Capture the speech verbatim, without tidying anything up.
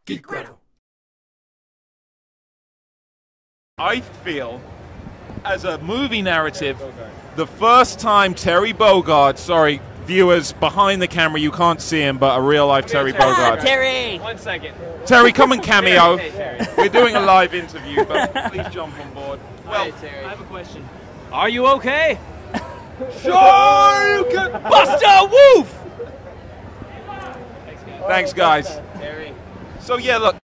Geek-Grotto. I feel, as a movie narrative, the first time Terry Bogard, sorry, viewers behind the camera, you can't see him, but a real-life Terry Bogard. Ah, Terry! One second. Terry, come and cameo. Hey, Terry. We're doing a live interview, but please jump on board. Well, Hi, Terry. I have a question. Are you okay? sure you can. Buster Woof! Thanks, guys. Terry. So yeah, look.